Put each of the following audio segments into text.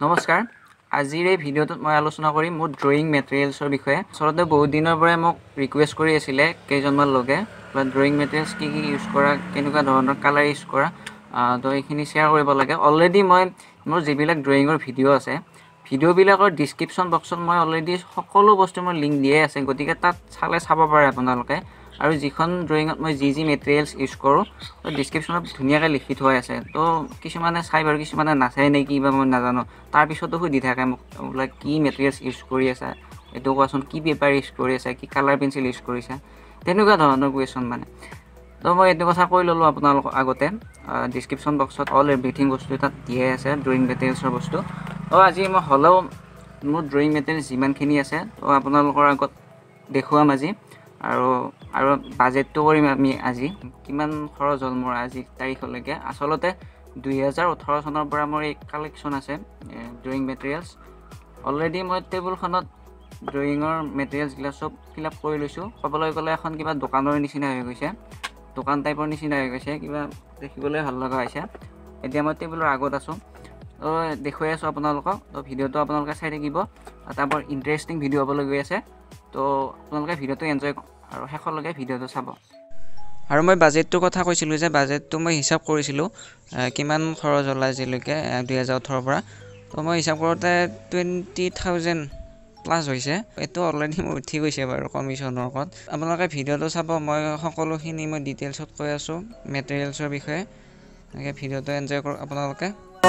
নমস্কাৰ আজিৰ এই ভিডিঅ'টোত মই আলোচনা কৰিম মোৰ ড্ৰয়িং মেটেৰিয়েলছৰ বিষয়ে আচলতে বহুত দিনৰ পৰাই মোক ৰিকুৱেষ্ট কৰি আছিলে কেইজনমান লোকে ড্ৰয়িং মেটেৰিয়েলছ কি ইউজ কৰা কেনেকুৱা ধৰণৰ কালাৰ ইউজ কৰা তো এইখিনি শ্বেয়াৰ কৰিব লাগে অলৰেডি মই মোৰ যিবিলাক ড্ৰয়িঙৰ ভিডিঅ' আছে ভিডিঅ'বিলাকৰ ডিছক্ৰিপশ্যন বক্সত মই অলৰেডি সকলো বস্তু মই লিংক দিয়ে আছে গতিকে তাত চালে চাব পাৰে আপোনালোকে আৰু যিখন ড্ৰয়িঙত মই যি মেটেৰিয়েলছ ইউজ কৰোঁ তো ডিছক্ৰিপশ্যনত ধুনীয়াকৈ লিখি থোৱা আছে তো কিছুমানে চাই বাৰু কিছুমানে নাচায় নে কি বা মই নাজানো তাৰপিছতো সুধি থাকে মোক বোলে কি মেটেৰিয়েলছ ইউজ কৰি আছে এইটো কোৱাচোন কি পেপাৰ ইউজ কৰি আছে কি কালাৰ পেঞ্চিল ইউজ কৰিছে তেনেকুৱা ধৰণৰ কুৱেশ্যন মানে তো মই এইটো কথা কৈ ল'লোঁ আপোনালোকৰ আগতে ডিছক্ৰিপশ্যন বক্সত অল এভৰিথিং বস্তু তাত দিয়ে আছে ড্ৰয়িং মেটেৰিয়েলছৰ বস্তু তো আজি মই হ'লেও মোৰ ড্ৰয়িং মেটেৰিয়েলছ যিমানখিনি আছে তো আপোনালোকৰ আগত দেখুৱাম আজি আৰু বাজেটটো কৰিম আমি আজি কিমান খৰচ হ'ল মোৰ আজি তাৰিখলৈকে আচলতে 2018 চনৰ পৰা মোৰ এই কালেকশ্যন আছে ড্ৰয়িং মেটেৰিয়েলছ অলৰেডি মই টেবুলখনত ড্ৰয়িঙৰ মেটেৰিয়েলছবিলাক চব ফিল আপ কৰি লৈছোঁ ক'বলৈ গ'লে এখন কিবা দোকানৰ নিচিনা হৈ গৈছে দোকান টাইপৰ নিচিনা হৈ গৈছে কিবা দেখিবলৈ ভাল লগা হৈছে এতিয়া মই টেবুলৰ আগত আছোঁ তো দেখুৱাই আছোঁ আপোনালোকক তো ভিডিঅ'টো আপোনালোকে চাই থাকিব এটা বৰ ইণ্টাৰেষ্টিং ভিডিঅ' হ'বলৈ গৈ আছে তো আপোনালোকে ভিডিঅ'টো এনজয় আৰু শেষলৈকে ভিডিঅ'টো চাব আৰু মই বাজেটটোৰ কথা কৈছিলোঁ যে বাজেটটো মই হিচাপ কৰিছিলোঁ কিমান খৰচ হ'ল আজিলৈকে 2018 পৰা তো মই হিচাপ কৰোঁতে 20,000 প্লাছ হৈছে এইটো অলৰেডি মোৰ উঠি গৈছে বাৰু কমিশ্যনৰ ওপৰত আপোনালোকে ভিডিঅ'টো চাব মই সকলোখিনি মই ডিটেইলছত কৈ আছোঁ মেটেৰিয়েলছৰ বিষয়ে এনেকৈ ভিডিঅ'টো এনজয় কৰক আপোনালোকে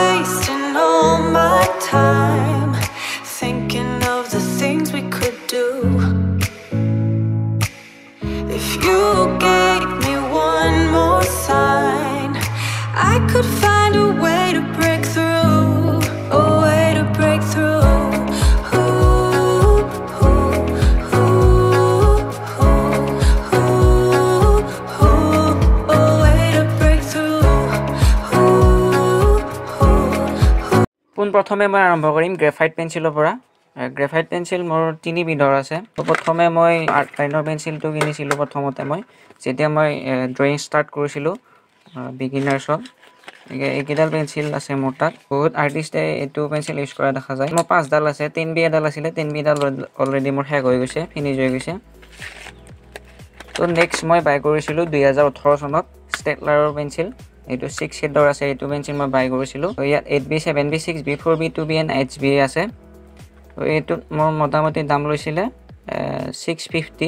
I could find a way to break through, a way to break through. A way to break through. প্ৰথমে মই আৰম্ভ কৰিম গ্ৰেফাইট পেঞ্চিলৰ পৰা গ্ৰেফাইট পেঞ্চিল মোৰ 3 বিধৰ আছে তো প্ৰথমে মই আৰ্ট লাইনৰ পেঞ্চিলটো কিনিছিলোঁ প্ৰথমতে মই যেতিয়া মই ড্ৰয়িং ষ্টাৰ্ট কৰিছিলোঁ বিগিনাৰ্ছত এইকেইডাল পেঞ্চিল আছে মোৰ তাত বহুত আৰ্টিষ্টে এইটো পেঞ্চিল ইউজ কৰা দেখা যায় মোৰ 5ডাল আছে 10B এডাল আছিলে 10Bডাল অলৰেডি মোৰ শেষ হৈ গৈছে ফিনিছ হৈ গৈছে তো নেক্সট মই বাই কৰিছিলোঁ 2018 চনত ষ্টেটলাৰৰ পেঞ্চিল এইটো 6 শেডৰ আছে এইটো পেঞ্চিল মই বাই কৰিছিলোঁ তো ইয়াত 8B 7B 6B 4B 2B and HB আছে তো এইটোত মোৰ মোটামুটি দাম লৈছিলে 650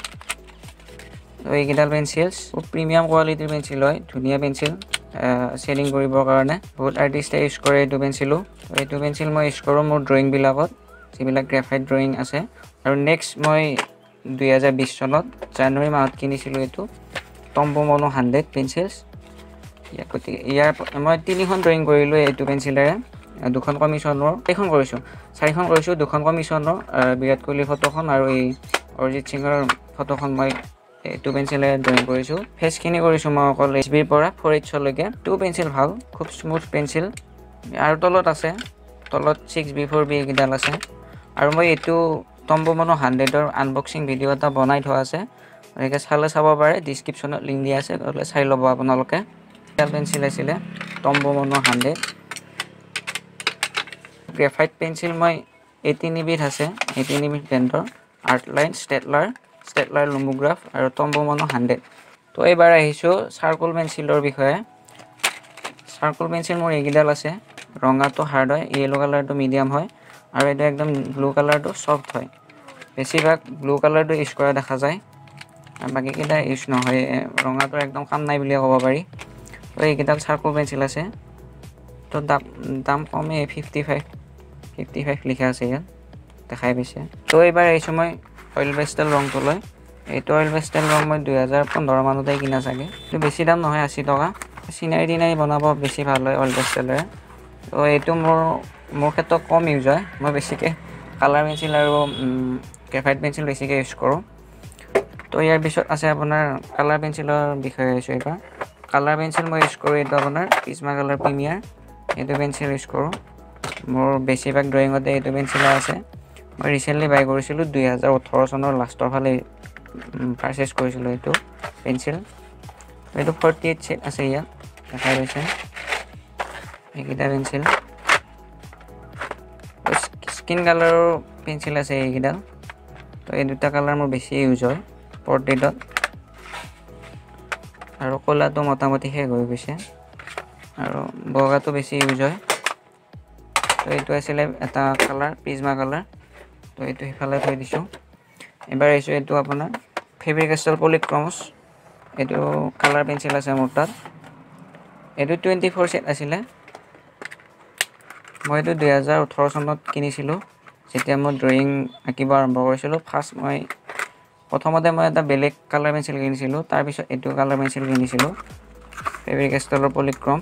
তো এইকেইডাল পেঞ্চিলছ খুব প্ৰিমিয়াম কোৱালিটিৰ পেঞ্চিল হয় ধুনীয়া পেঞ্চিল শেডিং কৰিবৰ কাৰণে বহুত আৰ্টিষ্টে ইউজ কৰে এইটো পেঞ্চিলো এইটো পেঞ্চিল মই ইউজ কৰোঁ মোৰ ড্ৰয়িংবিলাকত যিবিলাক গ্ৰেফাইট ড্ৰয়িং আছে আৰু নেক্সট মই 2020 চনত জানুৱাৰী মাহত কিনিছিলোঁ এইটো টম্বো মনো 100 পেঞ্চিলছ গতিকে ইয়াৰ মই 3খন ড্ৰয়িং কৰিলোঁ এইটো পেঞ্চিলেৰে 2খন কমিশ্যনৰ 4খন কৰিছোঁ 2খন কমিশ্যনৰ বিৰাট কোহলিৰ ফটোখন আৰু এই অৰিজিত সিঙৰ ফটোখন মই এইটো পেঞ্চিলেৰে ড্ৰয়িং কৰিছোঁ ফেচখিনি কৰিছোঁ মই অকল HBৰ পৰা 4H লৈকে টু পেঞ্চিল ভাল খুব স্মুথ পেঞ্চিল আৰু তলত আছে তলত 6B 4B এইকেইডাল আছে আৰু মই এইটো টম্বো মনো 100ৰ আনবক্সিং ভিডিঅ' এটা বনাই থোৱা আছে গতিকে চালে চাব পাৰে ডিছক্ৰিপশ্যনত লিংক দিয়া আছে গ'লে চাই ল'ব আপোনালোকে এডাল পেঞ্চিল আছিলে টম্বো মনো 100 গ্ৰেফাইট পেঞ্চিল মই এই 3বিধ আছে এই 3বিধ ব্ৰেণ্ডৰ আৰ্ট লাইন ষ্টেটলাৰ লুমোগ্ৰাফ আৰু টম্বো মনো 100 তো এইবাৰ আহিছোঁ চাৰ্কল পেঞ্চিলৰ বিষয়ে চাৰ্কল পেঞ্চিল মোৰ এইকেইডাল আছে ৰঙাটো হাৰ্ড হয় য়েলো কালাৰটো মিডিয়াম হয় আৰু এইটো একদম ব্লু কালাৰটো ছফ্ট হয় বেছিভাগ ব্লু কালাৰটো ইউজ কৰা দেখা যায় আৰু বাকীকেইটা ইউজ নহয় ৰঙাটো একদম কাম নাই বুলিয়ে ক'ব পাৰি তো এইকেইডাল চাৰ্কল পেঞ্চিল আছে তো দাম কমেই 55 লিখা আছে ইয়াত দেখাই পাইছে তো এইবাৰ আহিছোঁ মই অইল পেষ্টেল ৰংটো লৈ এইটো অইল পেষ্টেল ৰং মই 2015 মানতে কিনা চাগে এইটো বেছি দাম নহয় 80 টকা চিনাৰী বনাব বেছি ভাল হয় অইল পেষ্টেলেৰে তো এইটো মোৰ ক্ষেত্ৰত কম ইউজ হয় মই বেছিকৈ কালাৰ পেঞ্চিল আৰু গ্ৰেফাইট পেঞ্চিল বেছিকৈ ইউজ কৰোঁ তো ইয়াৰ পিছত আছে আপোনাৰ কালাৰ পেঞ্চিলৰ বিষয়ে আহিছোঁ এইবাৰ কালাৰ পেঞ্চিল মই ইউজ কৰোঁ এইটো আপোনাৰ প্ৰিজমা কালাৰ প্ৰিমিয়াৰ এইটো পেঞ্চিল ইউজ কৰোঁ মোৰ বেছিভাগ ড্ৰয়িঙতে এইটো পেঞ্চিলৰ আছে মই ৰিচেণ্টলি বাই কৰিছিলোঁ 2018 চনৰ লাষ্টৰ ফালে পাৰচেছ কৰিছিলোঁ এইটো পেঞ্চিল এইটো 48 শেড আছে ইয়াত দেখাই পাইছে এইকেইটা পেঞ্চিল স্কিন কালাৰৰ পেঞ্চিল আছে এইকেইডাল তো এই দুটা কালাৰ মোৰ বেছি ইউজ হয় পৰ্ট্ৰেটত আৰু কলাটো মোটামুটি শেষ হৈ গৈছে আৰু বগাটো বেছি ইউজ হয় তো এইটো আছিলে এটা কালাৰ প্ৰিজমা কালাৰ তো এইটো সিফালে থৈ দিছোঁ এবাৰ আহিছোঁ এইটো আপোনাৰ ফেব্ৰিক-কাষ্টেল পলিক্ৰমছ এইটো কালাৰ পেঞ্চিল আছে মোৰ তাত এইটো 24 সেট আছিলে মই এইটো 2018 চনত কিনিছিলোঁ যেতিয়া মই ড্ৰয়িং আঁকিব আৰম্ভ কৰিছিলোঁ ফাৰ্ষ্ট মই প্ৰথমতে মই এটা বেলেগ কালাৰ পেঞ্চিল কিনিছিলোঁ তাৰপিছত এইটো কালাৰ পেঞ্চিল কিনিছিলোঁ ফেব্ৰিক-কাষ্টেলৰ পলিক্ৰমছ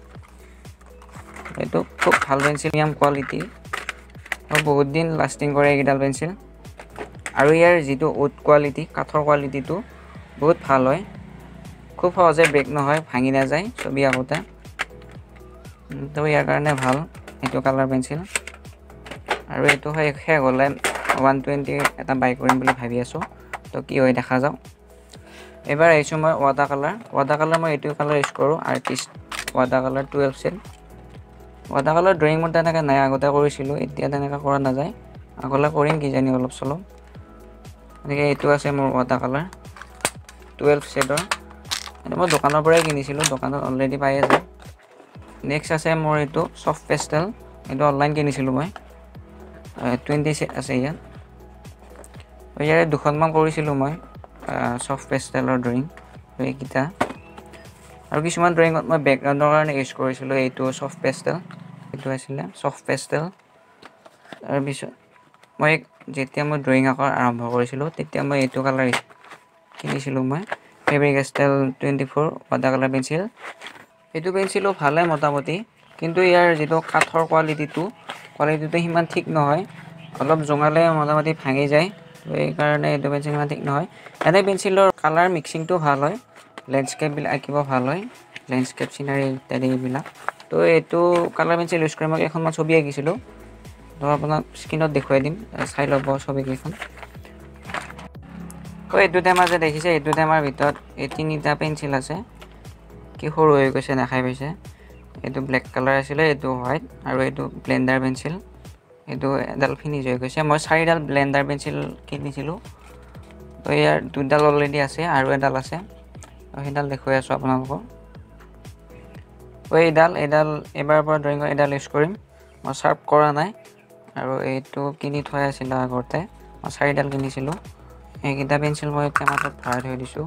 এইটো খুব ভাল পেঞ্চিল প্ৰিমিয়াম কোৱালিটি আৰু বহুত দিন লাষ্টিং কৰে এইকেইডাল পেঞ্চিল আৰু ইয়াৰ যিটো উড কোৱালিটি কাঠৰ কোৱালিটিটো বহুত ভাল হয় খুব সহজে ব্ৰেক নহয় ভাঙি নাযায় ছবি আঁকোতে তো ইয়াৰ কাৰণে ভাল এইটো কালাৰ পেঞ্চিল আৰু এইটো শেষ হ'লে 120 এটা বাই কৰিম বুলি ভাবি আছোঁ তো কি হয় দেখা যাওক এবাৰ আহিছোঁ মই ৱাটাৰ কালাৰ মই এইটো কালাৰ ইউজ কৰোঁ artist water colour 12 set water colour drawing মোৰ তেনেকৈ নাই আগতে কৰিছিলোঁ এতিয়া তেনেকৈ কৰা নাযায় আগলৈ কৰিম কিজানি অলপ চলপ গতিকে এইটো আছে মোৰ ৱাটাৰ কালাৰ 12 সেটৰ এইটো মই দোকানৰ পৰাই কিনিছিলোঁ দোকানত অলৰেডি পাই আছে নেক্সট আছে মোৰ এইটো সফ্ট পেষ্টেল এইটো অনলাইন কিনিছিলোঁ মই 20 সেট আছে ইয়াত ইয়াৰে দুখনমান কৰিছিলোঁ মই সফ্ট পেষ্টেলৰ ড্ৰয়িং এইকেইটা আৰু কিছুমান ড্ৰয়িঙত মই বেকগ্ৰাউণ্ডৰ কাৰণে ইউজ কৰিছিলোঁ এইটো সফ্ট পেষ্টেল এইটো আছিলে সফ্ট পেষ্টেল তাৰপিছত মই যেতিয়া মই ড্ৰয়িং আঁকাৰ আৰম্ভ কৰিছিলোঁ তেতিয়া মই এইটো কালাৰ কিনিছিলোঁ মই ফেব্ৰিক-কাষ্টেল 24 ৱাটাৰ কালাৰ পেঞ্চিল এইটো পেঞ্চিলো ভালে মোটামুটি কিন্তু ইয়াৰ যিটো কাঠৰ কোৱালিটিটো সিমান ঠিক নহয় অলপ জোঙালে মোটামুটি ভাঙি যায় এইকাৰণে এইটো পেঞ্চিল ইমান ঠিক নহয় এনে পেঞ্চিলৰ কালাৰ মিক্সিংটো ভাল হয় লেণ্ডস্কেপবিলাক আঁকিব ভাল হয় লেণ্ডস্কেপ চিনাৰী ইত্যাদি এইবিলাক তো এইটো কালাৰ পেঞ্চিল ইউজ কৰি মই কেইখনমান ছবি আঁকিছিলোঁ তো আপোনাক স্ক্ৰীনত দেখুৱাই দিম চাই ল'ব ছবিকেইখন তো এইটো টেমা যে দেখিছে এইটো টেমাৰ ভিতৰত এই তিনিটা পেঞ্চিল আছে কি সৰু হৈ গৈছে দেখাই পাইছে এইটো ব্লেক কালাৰ আছিলে এইটো হোৱাইট আৰু এইটো ব্লেণ্ডাৰ পেঞ্চিল এইটো এডাল ফিনিছ হৈ গৈছে মই 4ডাল ব্লেণ্ডাৰ পেঞ্চিল কিনিছিলোঁ তো ইয়াৰ দুডাল অলৰেডি আছে আৰু এডাল আছে সেইডাল দেখুৱাই আছোঁ আপোনালোকক তো এইডাল এবাৰ পৰা ড্ৰয়িঙত এডাল ইউজ কৰিম মই শ্বাৰ্প কৰা নাই আৰু এইটো কিনি থোৱা আছিলে আগতে মই 4ডাল কিনিছিলোঁ এইকেইটা পেঞ্চিল মই টেমাটোত ভৰাই থৈ দিছোঁ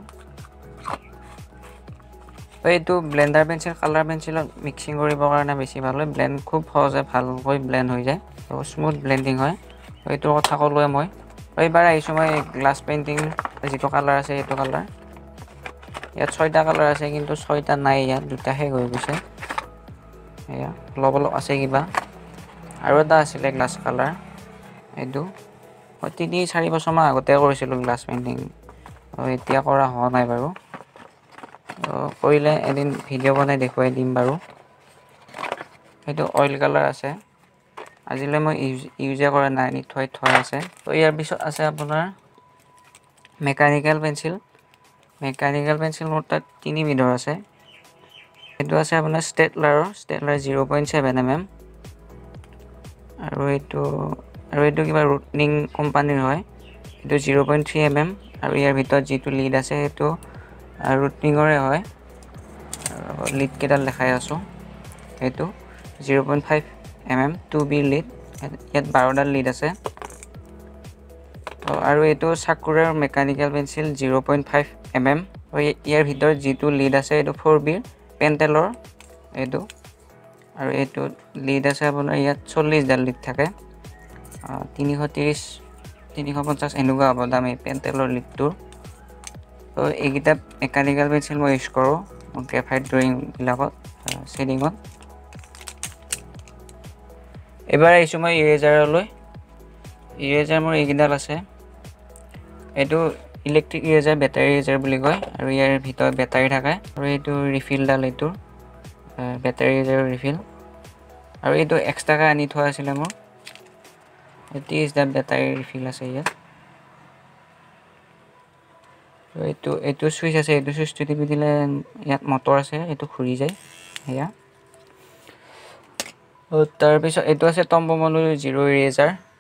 তো এইটো ব্লেণ্ডাৰ পেঞ্চিল কালাৰ পেঞ্চিলত মিক্সিং কৰিবৰ কাৰণে বেছি ভাল হয় ব্লেণ্ড খুব সহজে ভালকৈ ব্লেণ্ড হৈ যায় তো স্মুথ ব্লেণ্ডিং হয় তো এইটোৰ কথা ক'লোৱে মই এইবাৰ আহিছোঁ মই গ্লাছ পেইণ্টিং যিটো কালাৰ আছে সেইটো কালাৰ ইয়াত 6টা কালাৰ আছে কিন্তু 6টা নাই ইয়াত দুটা শেষ হৈ গৈছে এয়া অলপ আছে কিবা আৰু এটা আছিলে গ্লাছ কালাৰ এইটো মই 3-4 বছৰমান আগতে কৰিছিলোঁ গ্লাছ পেইণ্টিং এতিয়া কৰা হোৱা নাই বাৰু কৰিলে এদিন ভিডিঅ' বনাই দেখুৱাই দিম বাৰু সেইটো অইল কালাৰ আছে আজিলৈ মই ইউজে কৰা নাই থোৱা আছে তো ইয়াৰ পিছত আছে আপোনাৰ মেকানিকেল পেঞ্চিল মোৰ তাত 3 বিধৰ আছে এইটো আছে আপোনাৰ ষ্টেডলাৰ 0.7 mm আৰু এইটো কিবা ৰুটনিং কোম্পানীৰ হয় এইটো 0.3 mm আৰু ইয়াৰ ভিতৰত যিটো লিড আছে সেইটো ৰুটনিঙৰে হয় লিড কেইডাল দেখাই আছোঁ এইটো 0.5 mm 2B লিড ইয়াত 12ডাল লিড আছে আৰু এইটো সাকুৰাৰ মেকানিকেল পেঞ্চিল 0.5 mm ইয়াৰ ভিতৰত যিটো লিড আছে এইটো 4B পেণ্টেলৰ এইটো আৰু এইটো লিড আছে আপোনাৰ ইয়াত 40ডাল লিড থাকে 330 350 এনেকুৱা হ'ব দাম এই পেণ্টেলৰ লিডটোৰ তো এইকেইটা মেকানিকেল পেঞ্চিল মই ইউজ কৰোঁ গ্ৰেফাইট ড্ৰয়িংবিলাকত শ্বেডিঙত এবাৰ আহিছোঁ মই ইৰেজাৰলৈ ইৰেজাৰ মোৰ এইকেইডাল আছে এইটো ইলেক্ট্ৰিক ইৰেজাৰ বেটাৰী ইৰেজাৰ বুলি কয় আৰু ইয়াৰ ভিতৰত বেটাৰী থাকে আৰু এইটো ৰিফিলডাল এইটো বেটাৰী ইৰেজাৰৰ ৰিফিল আৰু এইটো এক্সট্ৰাকৈ আনি থোৱা আছিলে মোৰ 30ডাল বেটাৰী ৰিফিল আছে ইয়াত এইটো সুইচ আছে এইটো সুইচটো টিপি দিলে ইয়াত মটৰ আছে এইটো ঘূৰি যায় সেয়া তাৰপিছত এইটো আছে টম্বমলৰ 0 ইৰেজাৰ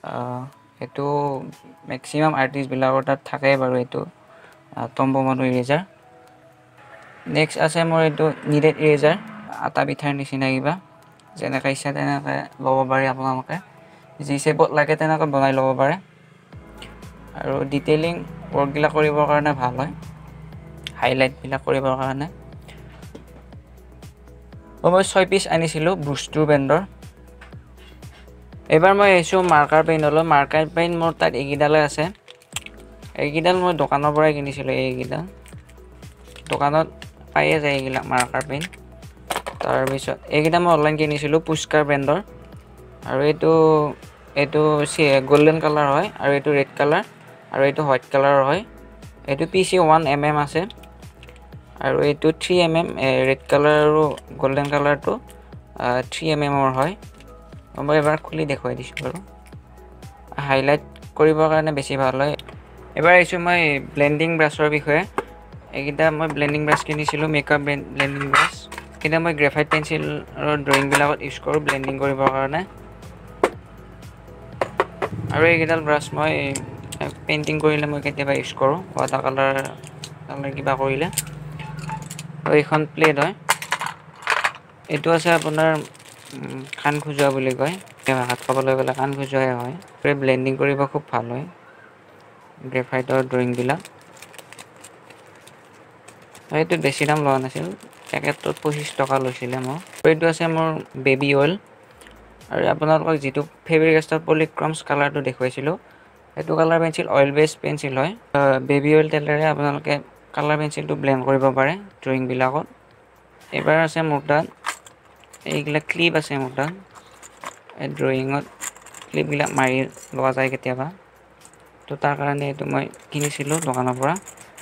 এইটো মেক্সিমাম আৰ্টিষ্টবিলাকৰ তাত থাকেই বাৰু এইটো টম্ব মডু ইৰেজাৰ। নেক্সট আছে মোৰ এইটো নিডেড ইৰেজাৰ, আটা পিঠাৰ নিচিনা কিবা, যেনেকৈ ইচ্ছা তেনেকৈ ল'ব পাৰি আপোনালোকে, যি শ্বেপত লাগে তেনেকৈ বনাই ল'ব পাৰে। আৰু ডিটেইলিং ৱৰ্কবিলাক কৰিবৰ কাৰণে ভাল হয়, হাইলাইটবিলাক কৰিবৰ কাৰণে। মই 6 পিচ আনিছিলোঁ ব্ৰুষ্টু ব্ৰেণ্ডৰ। এইবাৰ মই আহিছোঁ মাৰ্কাৰ পেইনলৈ। মাৰ্কাৰ পেইন মোৰ তাত এইকেইডালে আছে। এইকেইডাল মই দোকানৰ পৰাই কিনিছিলোঁ। এইকেইডাল দোকানত পায়ে যায় এইবিলাক মাৰ্কাৰ পেইন। তাৰপিছত এইকেইটা মই অনলাইন কিনিছিলোঁ পুষ্কাৰ ব্ৰেণ্ডৰ। আৰু এইটো গল্ডেন কালাৰ হয়, আৰু এইটো ৰেড কালাৰ, আৰু এইটো হোৱাইট কালাৰৰ হয়। এইটো PC 1mm আছে, আৰু এইটো 3mm, ৰেড কালাৰ আৰু গল্ডেন কালাৰটো 3mm হয়। মই এবাৰ খুলি দেখুৱাই দিছোঁ বাৰু, হাইলাইট কৰিবৰ কাৰণে বেছি ভাল হয়। এবাৰ আহিছোঁ মই ব্লেণ্ডিং ব্ৰাছৰ বিষয়ে। এইকেইটা মই ব্লেণ্ডিং ব্ৰাছ কিনিছিলোঁ, মেকআপ ব্লেণ্ডিং ব্ৰাছ। এইকেইটা মই গ্ৰেফাইট পেঞ্চিলৰ ড্ৰয়িংবিলাকত ইউজ কৰোঁ ব্লেণ্ডিং কৰিবৰ কাৰণে। আৰু এইকেইডাল ব্ৰাছ মই পেইণ্টিং কৰিলে মই কেতিয়াবা ইউজ কৰোঁ, ৱাটাৰ কালাৰ কিবা কৰিলে। আৰু এইখন প্লেট হয়, এইটো আছে আপোনাৰ কাণ খজোৱা বুলি কয়, ভাষাত ক'বলৈ গ'লে কাণ খজুৱাই হয়। ব্লেণ্ডিং কৰিব খুব ভাল হয় গ্ৰেফাইটৰ ড্ৰয়িংবিলাক। এইটো বেছি দাম লোৱা নাছিল, পেকেটটোত 25 টকা লৈছিলে মোৰ। এইটো আছে মোৰ বেবী অইল। আৰু আপোনালোকক যিটো ফেব্ৰিক-ষ্টাৰ পলিক্ৰমছ কালাৰটো দেখুৱাইছিলোঁ, সেইটো colour pencil oil base pencil হয়। বেবী অইল তেলেৰে আপোনালোকে কালাৰ পেঞ্চিলটো ব্লেণ্ড কৰিব পাৰে ড্ৰয়িংবিলাকত। এইবাৰ আছে মোৰ তাত এইবিলাক ক্লিপ আছে মোৰ তাত। এই ড্ৰয়িঙত ক্লিপবিলাক মাৰি লোৱা যায় কেতিয়াবা, তো তাৰ কাৰণে এইটো মই কিনিছিলোঁ দোকানৰ পৰা।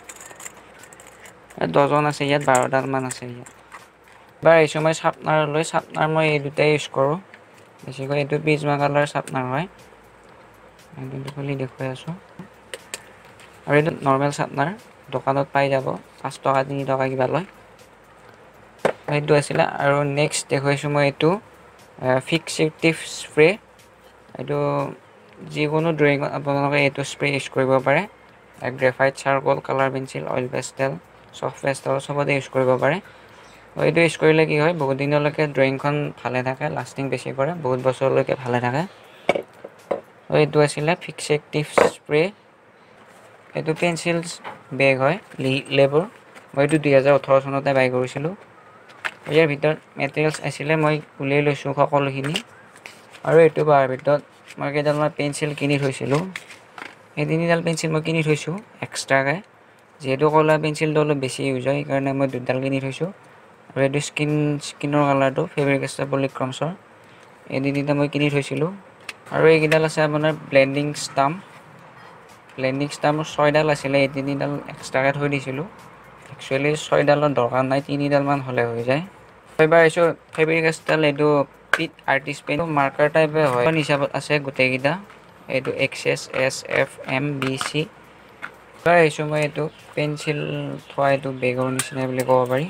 10 আছে ইয়াত, 12ডালমান আছে ইয়াত। এবাৰ আহিছোঁ মই চাৰ্পনাৰলৈ। চাৰ্পনাৰ মই এই দুটাই ইউজ কৰোঁ বেছিকৈ। এইটো প্ৰিজমা কালাৰ চাৰ্পনাৰ হয়, এইটো খুলি দেখুৱাই আছোঁ। আৰু এইটো নৰ্মেল চাৰ্পনাৰ, দোকানত পাই যাব, 5 টকা 3 টকা কিবা লয়। সেইটো আছিলে। আৰু নেক্সট দেখুৱাইছোঁ মই এইটো ফিক্সেটিভ স্প্ৰে। এইটো যিকোনো ড্ৰয়িঙত আপোনালোকে এইটো স্প্ৰে ইউজ কৰিব পাৰে। Graphite, charcoal, colour pencil, oil pastel, soft pastel চবতে ইউজ কৰিব পাৰে। এইটো ইউজ কৰিলে কি হয়, বহুত দিনলৈকে ড্ৰয়িংখন ভালে থাকে, লাষ্টিং বেছি কৰে, বহুত বছৰলৈকে ভালে থাকে। এইটো আছিলে ফিক্সেটিভ স্প্ৰে। এইটো পেঞ্চিল বেগ হয়, লেবৰ। মই এইটো 2018 চনতে বাই কৰিছিলোঁ। ইয়াৰ ভিতৰত মেটেৰিয়েলছ আছিলে, মই উলিয়াই লৈছোঁ সকলোখিনি। আৰু এইটো বাৰ ভিতৰত মই কেইডালমান পেঞ্চিল কিনি থৈছিলোঁ। এই 3ডাল পেঞ্চিল মই কিনি থৈছোঁ এক্সট্ৰাকৈ, যিহেতু কলা পেঞ্চিলটো অলপ বেছি ইউজ হয়, সেইকাৰণে মই 2ডাল কিনি থৈছোঁ। আৰু এইটো স্কিনৰ কালাৰটো ফেব্ৰিক-ষ্টাৰ পলিক্ৰমছৰ, এই 3টা মই কিনি থৈছিলোঁ। আৰু এইকেইডাল আছে আপোনাৰ ব্লেণ্ডিং ষ্টাম্প। ব্লেণ্ডিং ষ্টাম্পৰ 6ডাল আছিলে, এই 3ডাল এক্সট্ৰাকৈ থৈ দিছিলোঁ। একচুৱেলি 6ডালৰ দৰকাৰ নাই, 3ডালমান হ'লে হৈ যায়। এইবাৰ আহিছোঁ ফেব্ৰিক-ষ্টাইল, এইটো পিট আৰ্টিষ্ট পেইণ্ট, মাৰ্কাৰ টাইপে হয় হিচাপত আছে গোটেইকেইটা। এইটো XS, S, F, M, B, C। এইবাৰ আহিছোঁ মই এইটো পেঞ্চিল থোৱা, এইটো বেগৰ নিচিনা বুলি ক'ব পাৰি।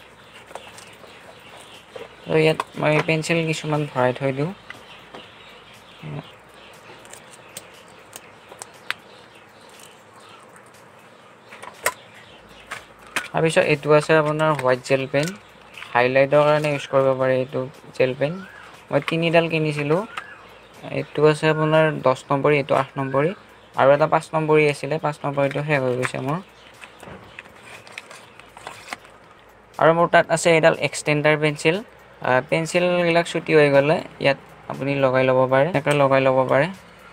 আৰু ইয়াত মই পেঞ্চিল কিছুমান ভৰাই থৈ দিওঁ। তাৰপিছত এইটো আছে আপোনাৰ হোৱাইট জেল পেন, হাইলাইটৰ কাৰণে ইউজ কৰিব পাৰে এইটো জেল পেন। মই 3ডাল কিনিছিলোঁ। এইটো আছে আপোনাৰ 10 নম্বৰী, এইটো 8 নম্বৰী, আৰু এটা 5 নম্বৰী আছিলে, 5 নম্বৰীটো শেষ হৈ গৈছে মোৰ। আৰু মোৰ তাত আছে এইডাল এক্সটেণ্ডাৰ পেঞ্চিল। পেঞ্চিলবিলাক ছুটি হৈ গ'লে ইয়াত আপুনি লগাই ল'ব পাৰে, এনেকৈ লগাই ল'ব পাৰে।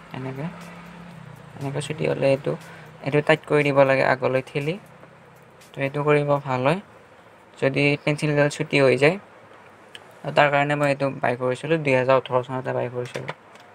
এনেকৈ ছুটি হ'লে এইটো টাইট কৰি দিব লাগে আগলৈ ঠেলি, তো এইটো কৰিব ভাল হয় যদি পেঞ্চিলডাল ছুটি হৈ যায়। তাৰ কাৰণে মই এইটো বাই কৰিছিলোঁ, 2018 চনতে বাই কৰিছিলোঁ।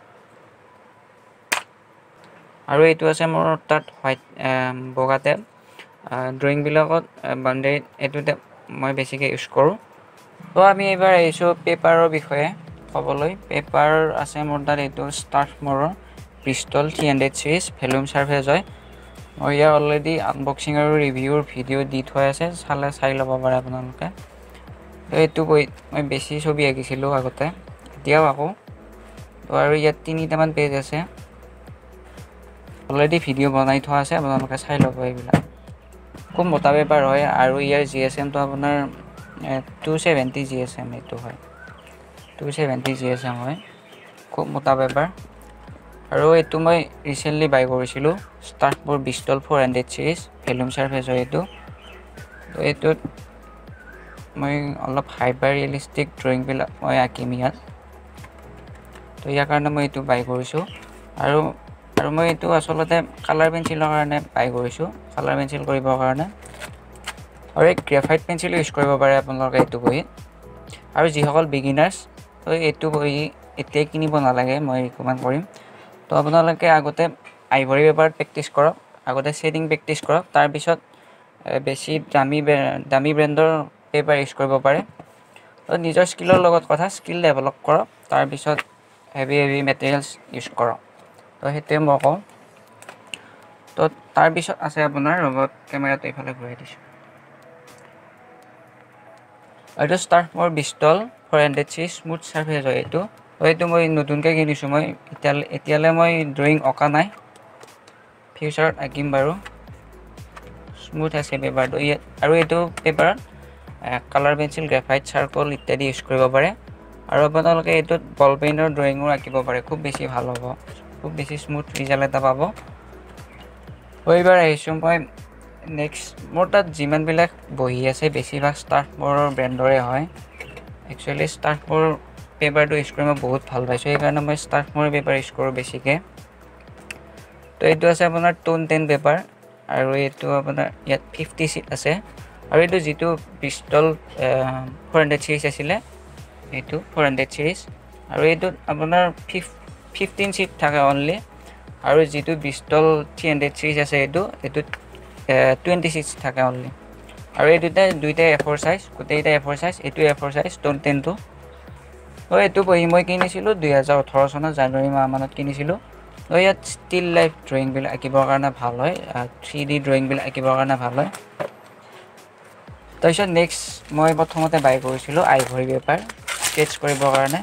আৰু এইটো আছে মোৰ তাত বগা টেপ। ড্ৰয়িংবিলাকত বাউণ্ডেৰীত এইটো টেপ মই বেছিকৈ ইউজ কৰোঁ। তো আমি এইবাৰ আহিছোঁ পেপাৰৰ বিষয়ে ক'বলৈ। পেপাৰ আছে মোৰ তাত এইটো ষ্টাৰ্ফমোৰৰ ব্ৰিষ্টল 300 চিৰিজ ভেলুম চাৰ্ফেচ হয়। মই ইয়াৰ অলৰেডি আনবক্সিং আৰু ৰিভিউৰ ভিডিঅ' দি থোৱা আছে, চাই ল'ব পাৰে আপোনালোকে। তো এইটো মই বেছি ছবি আঁকিছিলোঁ আগতে, এতিয়াও আঁকো। তো আৰু ইয়াত 3টামান পেজ আছে। অলৰেডি ভিডিঅ' বনাই থোৱা আছে, আপোনালোকে চাই ল'ব এইবিলাক। খুব মোটা পেপাৰ হয় আৰু ইয়াৰ GSMটো আপোনাৰ 270 GSM এইটো হয়, 270 GSM হয়, খুব মোটা পেপাৰ। আৰু এইটো মই ৰিচেণ্টলি বাই কৰিছিলোঁ, ষ্টাৰ্কবোৰ বিষ্টল 400 চিৰিজ, ভেলুম চাৰ্ফেচ হয় এইটো। তো এইটোত মই অলপ হাইপাৰ ৰিয়েলিষ্টিক ড্ৰয়িংবিলাক মই আঁকিম ইয়াত। তো ইয়াৰ কাৰণে মই এইটো বাই কৰিছোঁ। আৰু মই এইটো আচলতে কালাৰ পেঞ্চিলৰ কাৰণে বাই কৰিছোঁ, কালাৰ পেঞ্চিল কৰিবৰ কাৰণে। আৰু এই গ্ৰেফাইট পেঞ্চিল ইউজ কৰিব পাৰে আপোনালোকে এইটো বহীত। আৰু যিসকল বিগিনাৰ্ছ, তো এইটো বহী এতিয়াই কিনিব নালাগে, মই ৰিকমেণ্ড কৰিম। তো আপোনালোকে আগতে আইভৰি পেপাৰত প্ৰেক্টিছ কৰক, আগতে ছেডিং প্ৰেক্টিছ কৰক, তাৰপিছত বেছি দামী ব্ৰেণ্ডৰ পেপাৰ ইউজ কৰিব পাৰে। তো নিজৰ স্কিলৰ লগত কথা, স্কিল ডেভেলপ কৰক, তাৰপিছত হেভি মেটেৰিয়েলছ ইউজ কৰক। তো সেইটোৱে মই কওঁ। তো তাৰপিছত আছে আপোনাৰ ৰবট কেমেৰাটো এইফালে ঘূৰাই দিছোঁ। এইটো ষ্টাৰ্কমৰ বিষ্টল 400 চিৰিজ স্মুথ চাৰ্ফেচ হয় এইটো। এইটো মই নতুনকৈ কিনিছোঁ, মই এতিয়ালৈ মই ড্ৰয়িং অঁকা নাই, ফিউচাৰত আঁকিম বাৰু। স্মুথ আছে পেপাৰটো ইয়াত। আৰু এইটো পেপাৰত কালাৰ পেঞ্চিল, গ্ৰেফাইট, চাৰ্কল ইত্যাদি ইউজ কৰিব পাৰে। আৰু আপোনালোকে এইটোত বল পেইনৰ ড্ৰয়িঙো আঁকিব পাৰে, খুব বেছি ভাল হ'ব, খুব বেছি স্মুথ ৰিজাল্ট এটা পাব। এইবাৰ আহিছোঁ মই নেক্সট, মোৰ তাত যিমানবিলাক বহি আছে বেছিভাগ ষ্টাৰ্কমৰৰ ব্ৰেণ্ডৰে হয়। একচুৱেলি ষ্টাৰ্কমৰ পেপাৰটো ইউজ কৰি মই বহুত ভাল পাইছোঁ, সেইকাৰণে মই ষ্টাৰ্কমৰ পেপাৰ ইউজ কৰোঁ বেছিকৈ। তো এইটো আছে আপোনাৰ টোন 10 পেপাৰ, আৰু এইটো আপোনাৰ ইয়াত 50 চিট আছে। আৰু এইটো যিটো বিষ্টল 400 চিৰিজ আছিলে, এইটো 400 চিৰিজ। আৰু এইটোত আপোনাৰ 15 চিট থাকে অনলি। আৰু যিটো বিষ্টল 300 চিৰিজ আছে এইটোত 20 চিটছ থাকে অনলি। আৰু এই দুইটাই A4 চাইজ, গোটেইকেইটা A4 চাইজ, এইটো A4 চাইজ টোন 10টো। এইটো বহি মই কিনিছিলোঁ 2018 চনত জানুৱাৰী মাহমানত কিনিছিলোঁ। ইয়াত ষ্টিল লাইফ ড্ৰয়িংবিলাক আঁকিবৰ কাৰণে ভাল হয়, 3D ড্ৰয়িংবিলাক আঁকিবৰ কাৰণে ভাল হয়। তাৰপিছত নেক্সট মই প্ৰথমতে বাই কৰিছিলোঁ আইভৰি পেপাৰ স্কেটছ কৰিবৰ কাৰণে।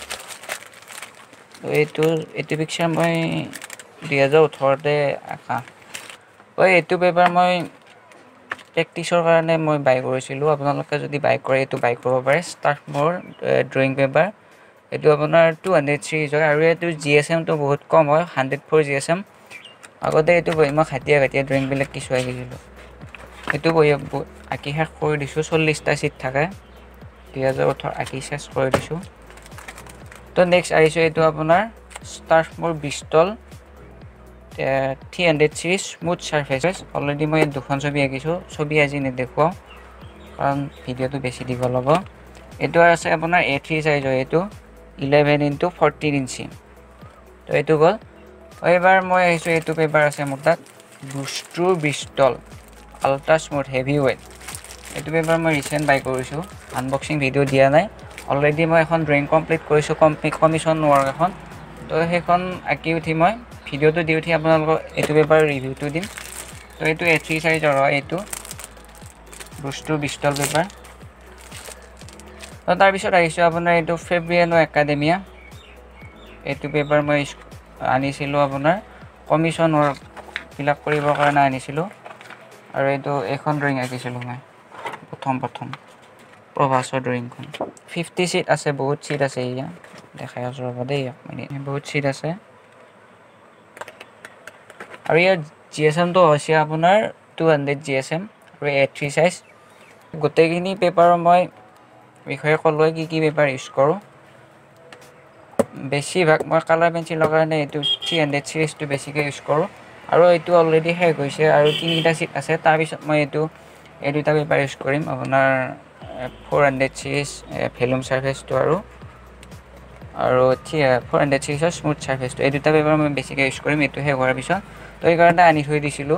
এইটো পিকচাৰ মই 2018তে আঁকা। এইটো পেপাৰ মই প্ৰেক্টিছৰ কাৰণে মই বাই কৰিছিলোঁ, আপোনালোকে যদি বাই কৰে এইটো বাই কৰিব পাৰে। ষ্টাৰ্কমৰ ড্ৰয়িং পেপাৰ, এইটো আপোনাৰ 200 চিৰিজ হয়। আৰু এইটো GSMটো বহুত কম হয়, 104 GSM। আগতে এইটো বহি মই ঘাটিয়া ড্ৰয়িংবিলাক কিছু আঁকিছিলোঁ। এইটো বহি আঁকি শেষ কৰি দিছোঁ, 40টা চিট থাকে, 2018 আঁকি শেষ কৰি দিছোঁ। তো নেক্সট আহিছোঁ এইটো আপোনাৰ ষ্টাৰ্কমৰ বিষ্টল 300 চিৰিজ স্মুথ চাৰ্ফেচেছ। অলৰেডি মই দুখন ছবি আঁকিছোঁ, ছবি আজি নেদেখুৱাওঁ কাৰণ ভিডিঅ'টো বেছি দীঘল হ'ব। এইটো আছে আপোনাৰ A3 চাইজ হয়, এইটো 11x14 ইঞ্চি। তো এইটো গ'ল। এইবাৰ মই আহিছোঁ, এইটো পেপাৰ আছে মোৰ তাত, বুষ্ট্ৰু Bristol ultra smooth heavy weight. এইটো পেপাৰ মই ৰিচেণ্ট বাই কৰিছোঁ, আনবক্সিং ভিডিঅ' দিয়া নাই। অলৰেডি মই এখন ড্ৰয়িং কমপ্লিট কৰিছোঁ, কমিশ্যন ৱৰ্ক এখন। তো সেইখন আঁকি উঠি মই ভিডিঅ'টো দি উঠি আপোনালোকক এইটো পেপাৰৰ ৰিভিউটো দিম। তো এইটো A3 চাইজৰ হয়, এইটো বুষ্ট্ৰু বিষ্টল পেপাৰ। তো তাৰপিছত আহিছোঁ আপোনাৰ এইটো ফেব্ৰিয়ানো একাডেমিয়া। এইটো পেপাৰ মই আনিছিলোঁ আপোনাৰ কমিশ্যন ৱৰ্কবিলাক কৰিবৰ কাৰণে আনিছিলোঁ। আৰু এইখন ড্ৰয়িং আঁকিছিলোঁ মই প্ৰথম প্ৰভাসৰ ড্ৰয়িংখন। 50 চিট আছে, বহুত চিট আছে। ইয়াত দেখাই আছোঁ ৰ'ব দেই, বহুত চিট আছে। আৰু ইয়াৰ GSMটো হৈছে আপোনাৰ 200 GSM আৰু A3 চাইজ। গোটেইখিনি পেপাৰৰ মই বিষয়ে ক'লোৱে কি পেপাৰ ইউজ কৰোঁ। বেছিভাগ মই কালাৰ পেঞ্চিলৰ কাৰণে এইটো 300 চিৰিজটো বেছিকৈ ইউজ কৰোঁ। আৰু এইটো অলৰেডি শেষ হৈছে আৰু 3টা চিট আছে। তাৰপিছত মই এই দুটা পেপাৰ ইউজ কৰিম, আপোনাৰ 400 চিৰিজ ভেলুম চাৰ্ফেচটো আৰু 400 চিৰিজৰ স্মুথ চাৰ্ফেচটো। এই দুটা পেপাৰ মই বেছিকৈ ইউজ কৰিম এইটো শেষ হোৱাৰ পিছত। তো এইকাৰণে আনি থৈ দিছিলোঁ।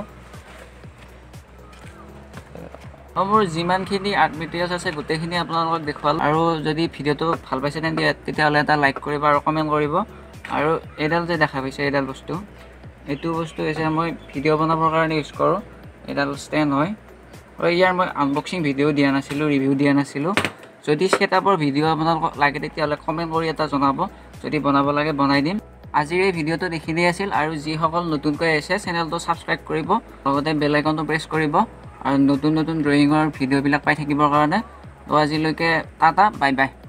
মোৰ যিমানখিনি আৰ্ট মেটেৰিয়েলছ আছে গোটেইখিনি আপোনালোকক দেখুৱালোঁ। আৰু যদি ভিডিঅ'টো ভাল পাইছে তেতিয়াহ'লে এটা লাইক কৰিব আৰু কমেণ্ট কৰিব। আৰু এইডাল যে দেখা পাইছে, এইটো বস্তু হৈছে মই ভিডিঅ' বনাবৰ কাৰণে ইউজ কৰোঁ, এইডাল ষ্টেণ্ড হয়। আৰু ইয়াৰ মই আনবক্সিং ভিডিঅ' দিয়া নাছিলোঁ, ৰিভিউ দিয়া নাছিলোঁ। যদি ছেটআপৰ ভিডিঅ' আপোনালোকক লাগে তেতিয়াহ'লে কমেণ্ট কৰি এটা জনাব, যদি বনাব লাগে বনাই দিম। আজিৰ এই ভিডিঅ'টো দেখিলে আছিল আৰু যিসকল নতুনকৈ আহিছে চেনেলটো ছাবস্ক্ৰাইব কৰিব লগতে বেল আইকনটো প্ৰেছ কৰিব আৰু নতুন নতুন ড্ৰয়িঙৰ ভিডিঅ'বিলাক পাই থাকিবৰ কাৰণে তো আজিলৈকে টাটা বাই বাই